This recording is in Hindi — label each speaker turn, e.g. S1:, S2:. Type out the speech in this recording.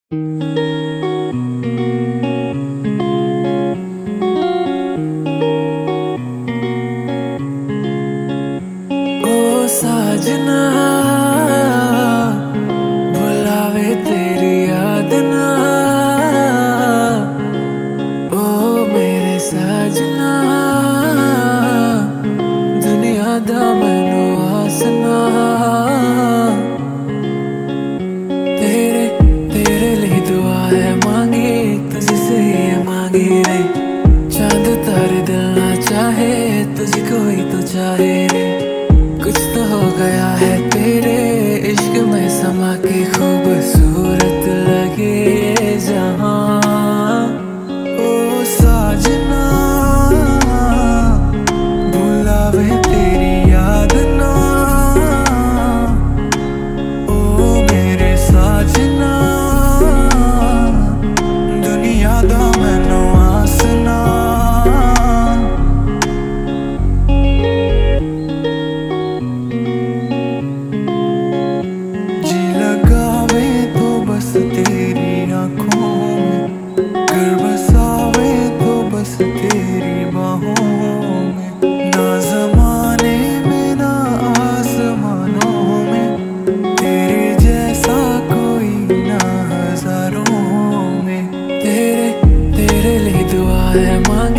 S1: साजना बुलावे तेरी याद ना, ओ मेरे साजना दुनिया दा मैनू आसना। तेरे तेरे लिए दुआ है मांगी, तुझसे ये मांगी रे। चांद तारे दिल ना चाहे, तुझको ही तो चाहे रे। कुछ तो हो गया है तेरे इश्क में समा के, खूबसूरत लगे ये जहां। ओ साजना बुलावे तेरी याद ना, ओ मेरे साजना दुनिया दा मैनू आसना। बस तेरी आँखों में घर बसावे तो बस तेरी बाहों में। ना ज़माने में ना आसमानों में तेरे जैसा कोई ना हजारों में। तेरे तेरे लिए दुआ है मांगी।